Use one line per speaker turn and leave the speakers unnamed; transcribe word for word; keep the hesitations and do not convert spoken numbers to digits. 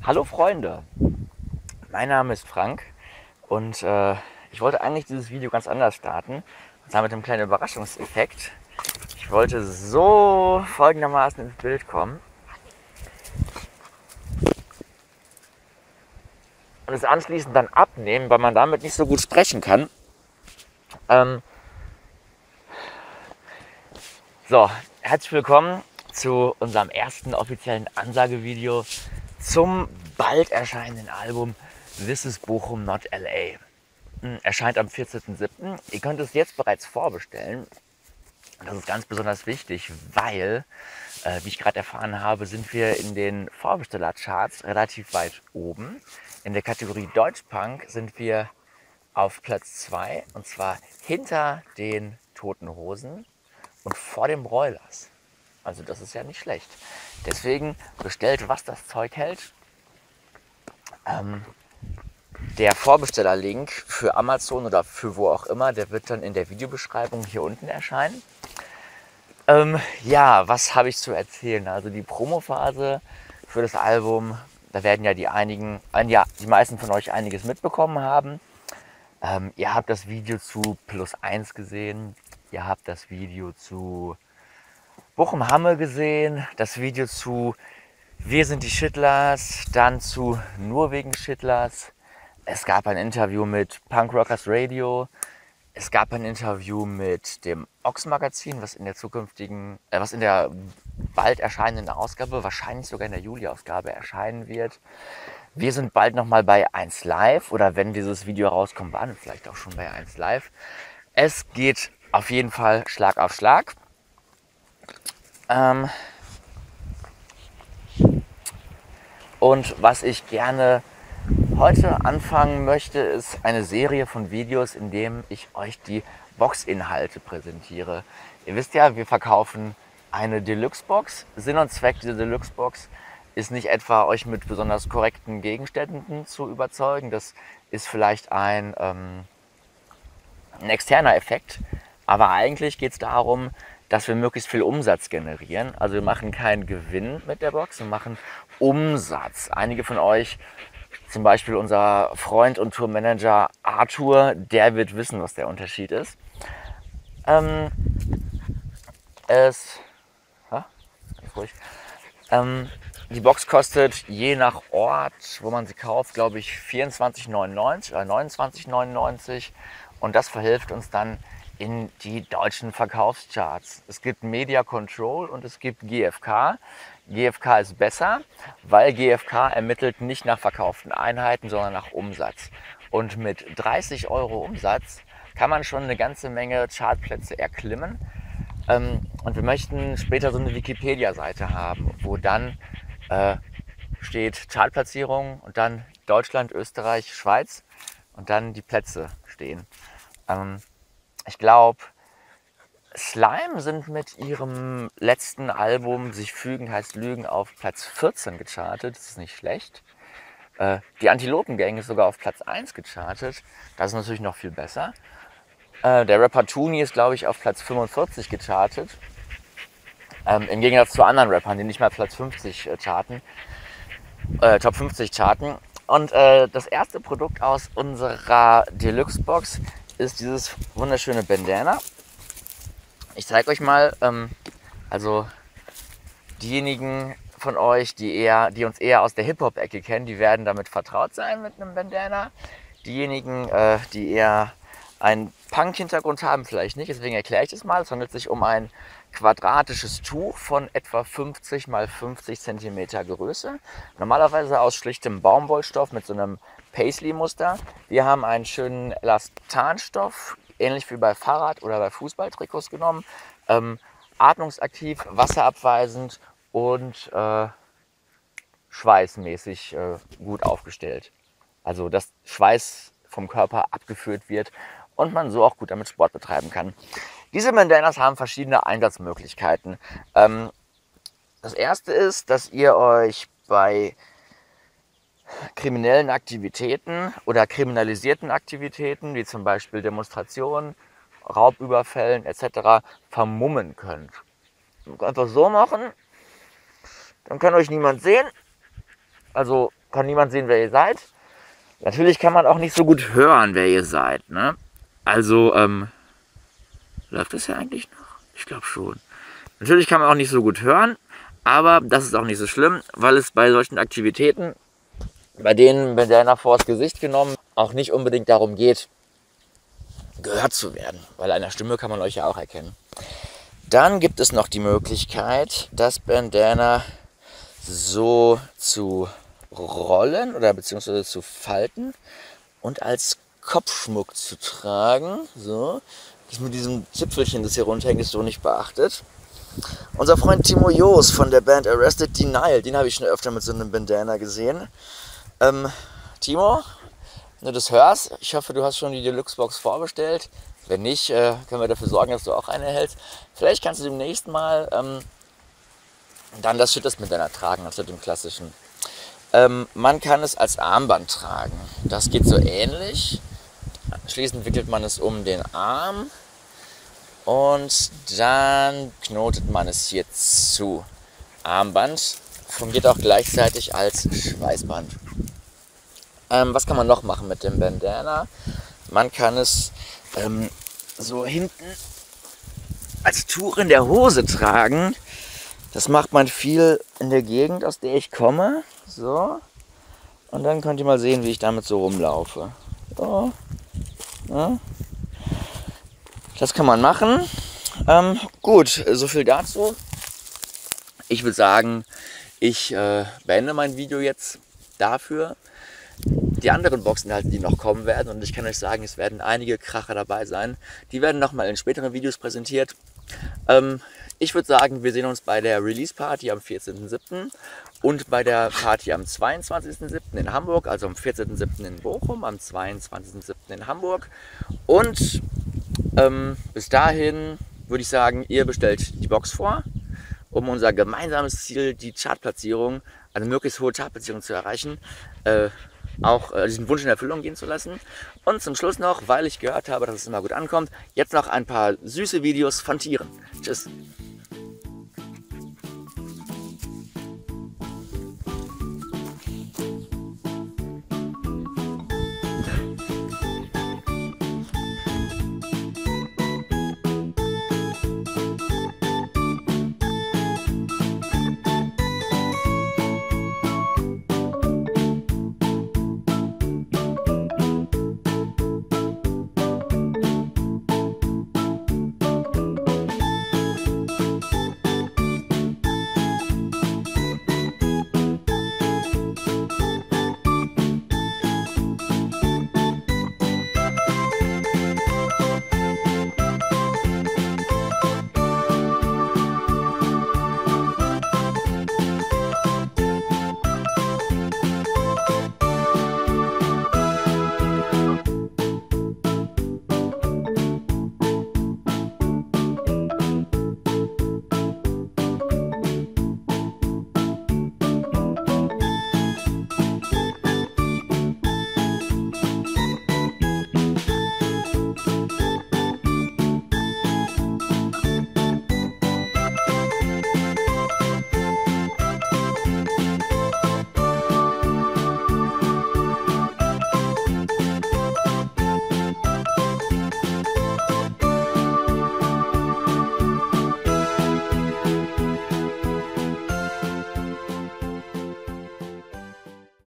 Hallo Freunde, mein Name ist Frank und äh, ich wollte eigentlich dieses Video ganz anders starten. Und zwar mit einem kleinen Überraschungseffekt. Ich wollte so folgendermaßen ins Bild kommen und es anschließend dann abnehmen, weil man damit nicht so gut sprechen kann. Ähm, so, herzlich willkommen zu unserem ersten offiziellen Ansagevideo zum bald erscheinenden Album This is Bochum Not L A. Erscheint am vierzehnten siebten Ihr könnt es jetzt bereits vorbestellen. Das ist ganz besonders wichtig, weil, äh, wie ich gerade erfahren habe, sind wir in den Vorbestellercharts relativ weit oben. In der Kategorie Deutschpunk sind wir auf Platz zwei, und zwar hinter den Toten Hosen und vor dem Broilers. Also das ist ja nicht schlecht. Deswegen bestellt, was das Zeug hält. Ähm, Der Vorbestellerlink für Amazon oder für wo auch immer, der wird dann in der Videobeschreibung hier unten erscheinen. Ähm, ja, was habe ich zu erzählen? Also die Promophase für das Album, da werden ja die einigen, äh, ja, die meisten von euch einiges mitbekommen haben. Ähm, ihr habt das Video zu Plus eins gesehen, ihr habt das Video zu Bochum-Hamme gesehen, das Video zu Wir sind die Schittlers, dann zu Nur wegen Schittlers. Es gab ein Interview mit Punk Rockers Radio. Es gab ein Interview mit dem Ox-Magazin, was in der zukünftigen, äh, was in der bald erscheinenden Ausgabe, wahrscheinlich sogar in der Juli-Ausgabe erscheinen wird. Wir sind bald nochmal bei eins Live, oder wenn dieses Video rauskommt, waren wir vielleicht auch schon bei eins Live. Es geht auf jeden Fall Schlag auf Schlag. Ähm und was ich gerne heute anfangen möchte, ist eine Serie von Videos, in dem ich euch die Boxinhalte präsentiere. Ihr wisst ja, wir verkaufen eine Deluxe-Box. Sinn und Zweck dieser Deluxe-Box ist nicht etwa, euch mit besonders korrekten Gegenständen zu überzeugen. Das ist vielleicht ein, ähm, ein externer Effekt. Aber eigentlich geht es darum, dass wir möglichst viel Umsatz generieren. Also wir machen keinen Gewinn mit der Box, wir machen Umsatz. Einige von euch, zum Beispiel unser Freund und Tourmanager Arthur, der wird wissen, was der Unterschied ist. Ähm, es, ha, ganz ruhig. Ähm, die Box kostet je nach Ort, wo man sie kauft, glaube ich vierundzwanzig neunundneunzig oder neunundzwanzig neunundneunzig, und das verhilft uns dann in die deutschen Verkaufscharts. Es gibt Media Control und es gibt G F K. G F K ist besser, weil G F K ermittelt nicht nach verkauften Einheiten, sondern nach Umsatz. Und mit dreißig Euro Umsatz kann man schon eine ganze Menge Chartplätze erklimmen. Ähm, und wir möchten später so eine Wikipedia-Seite haben, wo dann äh, steht Chartplatzierung und dann Deutschland, Österreich, Schweiz und dann die Plätze stehen. Ähm, ich glaube, Slime sind mit ihrem letzten Album Sich fügen heißt Lügen auf Platz vierzehn gechartet. Das ist nicht schlecht. Äh, die Antilopengang ist sogar auf Platz eins gechartet. Das ist natürlich noch viel besser. Äh, der Rapper Tuni ist, glaube ich, auf Platz fünfundvierzig gechartet. Ähm, Im Gegensatz zu anderen Rappern, die nicht mal Platz fünfzig äh, charten. Äh, Top fünfzig charten. Und äh, das erste Produkt aus unserer Deluxe-Box ist dieses wunderschöne Bandana. Ich zeige euch mal, ähm, also diejenigen von euch, die, eher, die uns eher aus der Hip-Hop-Ecke kennen, die werden damit vertraut sein mit einem Bandana. Diejenigen, äh, die eher einen Punk-Hintergrund haben, vielleicht nicht, deswegen erkläre ich das mal. Es handelt sich um ein quadratisches Tuch von etwa fünfzig mal fünfzig Zentimeter Größe. Normalerweise aus schlichtem Baumwollstoff mit so einem Paisley-Muster. Wir haben einen schönen Elastanstoff, ähnlich wie bei Fahrrad- oder bei Fußballtrikots genommen. Ähm, atmungsaktiv, wasserabweisend und äh, schweißmäßig äh, gut aufgestellt. Also dass Schweiß vom Körper abgeführt wird und man so auch gut damit Sport betreiben kann. Diese Bandanas haben verschiedene Einsatzmöglichkeiten. Ähm, das erste ist, dass ihr euch bei kriminellen Aktivitäten oder kriminalisierten Aktivitäten, wie zum Beispiel Demonstrationen, Raubüberfällen et cetera, vermummen könnt. Einfach so machen, dann kann euch niemand sehen. Also kann niemand sehen, wer ihr seid. Natürlich kann man auch nicht so gut hören, wer ihr seid. Ne? Also, ähm, läuft das ja eigentlich noch? Ich glaube schon. Natürlich kann man auch nicht so gut hören, aber das ist auch nicht so schlimm, weil es bei solchen Aktivitäten, bei denen Bandana vors Gesicht genommen, auch nicht unbedingt darum geht, gehört zu werden, weil an der Stimme kann man euch ja auch erkennen. Dann gibt es noch die Möglichkeit, das Bandana so zu rollen oder beziehungsweise zu falten und als Kopfschmuck zu tragen. So, das mit diesem Zipfelchen, das hier runterhängt, ist so nicht beachtet. Unser Freund Timo Joos von der Band Arrested Denial, den habe ich schon öfter mit so einem Bandana gesehen. Ähm, Timo, wenn du das hörst, ich hoffe, du hast schon die Deluxe-Box vorbestellt. Wenn nicht, äh, können wir dafür sorgen, dass du auch eine erhältst. Vielleicht kannst du demnächst mal ähm, dann das Schütters-Bandana tragen, also dem klassischen. Ähm, man kann es als Armband tragen. Das geht so ähnlich. Schließlich wickelt man es um den Arm und dann knotet man es hier zu. Armband fungiert auch gleichzeitig als Schweißband. Ähm, was kann man noch machen mit dem Bandana? Man kann es ähm, so hinten als Tuch in der Hose tragen. Das macht man viel in der Gegend, aus der ich komme. So. Und dann könnt ihr mal sehen, wie ich damit so rumlaufe. So. Ja. Das kann man machen. Ähm, gut, so viel dazu. Ich würde sagen, ich äh, beende mein Video jetzt dafür. Die anderen Boxinhalte, die noch kommen werden, und ich kann euch sagen, es werden einige Kracher dabei sein, die werden nochmal in späteren Videos präsentiert. Ähm, ich würde sagen, wir sehen uns bei der Release-Party am vierzehnten siebten und bei der Party am zweiundzwanzigsten siebten in Hamburg, also am vierzehnten siebten in Bochum, am zweiundzwanzigsten siebten in Hamburg. Und ähm, bis dahin würde ich sagen, ihr bestellt die Box vor, um unser gemeinsames Ziel, die Chartplatzierung, eine möglichst hohe Chartplatzierung zu erreichen, äh, auch äh, diesen Wunsch in Erfüllung gehen zu lassen. Und zum Schluss noch, weil ich gehört habe, dass es immer gut ankommt, jetzt noch ein paar süße Videos von Tieren. Tschüss!